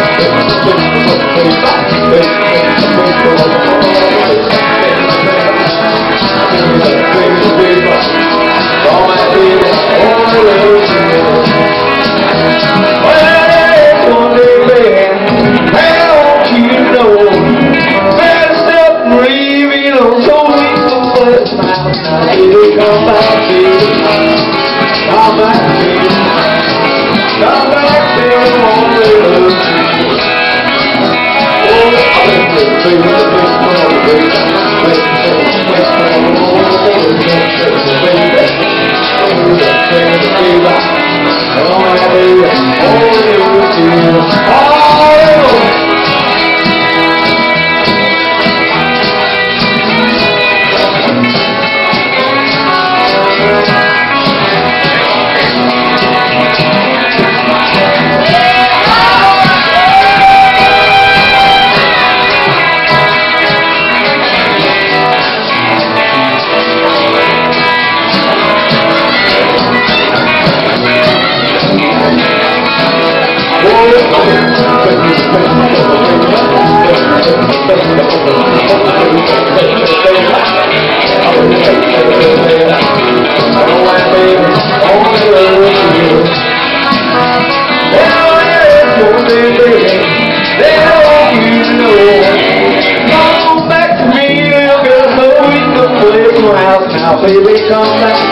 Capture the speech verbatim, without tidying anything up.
Come back, baby. Come back, baby. Come back, baby. I won't lose you. Oh, baby, baby, baby, come on, baby. Baby, baby, baby, come on, baby. Baby, baby, baby, come on, baby. I won't lose you. Oh, now, baby, come back.